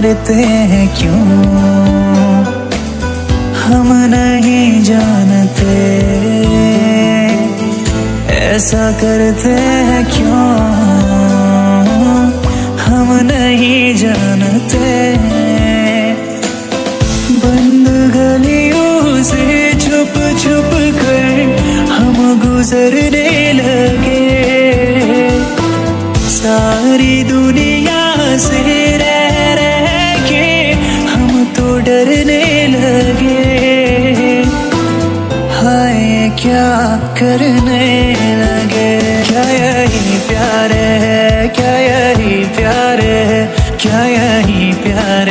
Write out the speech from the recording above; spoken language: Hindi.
करते हैं क्यों, हम नहीं जानते ऐसा करते हैं क्यों, हम नहीं जानते। बंद गलियों से छुप छुप कर हम गुजरने लगे, सारी दुनिया से रह के हम तो डरने लगे। हाय क्या करने लगे, क्या यही प्यार है, क्या यही प्यार है, क्या यही प्यार